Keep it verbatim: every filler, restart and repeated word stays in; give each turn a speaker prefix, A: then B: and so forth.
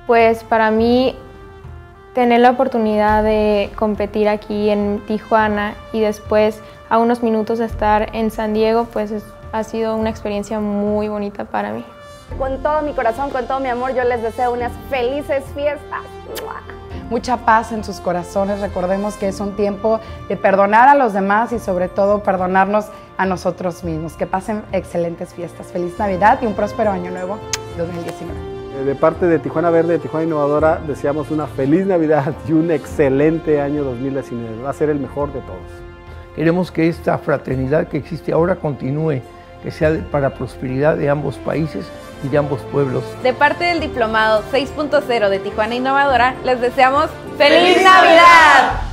A: Pues para mí, tener la oportunidad de competir aquí en Tijuana y después a unos minutos de estar en San Diego, pues es, ha sido una experiencia muy bonita para mí.
B: Con todo mi corazón, con todo mi amor, yo les deseo unas felices fiestas.
C: Mucha paz en sus corazones. Recordemos que es un tiempo de perdonar a los demás y sobre todo perdonarnos a nosotros mismos. Que pasen excelentes fiestas. Feliz Navidad y un próspero año nuevo dos mil diecinueve.
D: De parte de Tijuana Verde, de Tijuana Innovadora, deseamos una feliz Navidad y un excelente año dos mil diecinueve. Va a ser el mejor de todos.
E: Queremos que esta fraternidad que existe ahora continúe, que sea para prosperidad de ambos países y de ambos pueblos.
F: De parte del Diplomado seis punto cero de Tijuana Innovadora, les deseamos ¡Feliz Navidad!